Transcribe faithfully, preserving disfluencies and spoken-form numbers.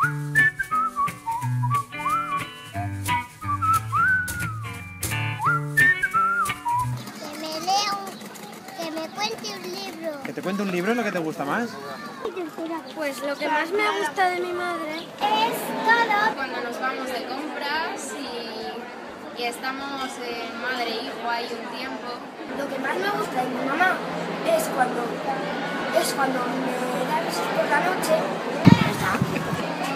Que me lea un... que me cuente un libro. ¿Que te cuente un libro es lo que te gusta más? Pues lo que más me gusta de mi madre Es todo. Cuando nos vamos de compras y, y estamos en madre e hijo ahí un tiempo. Lo que más me gusta de mi mamá es cuando, es cuando me da besos por la noche.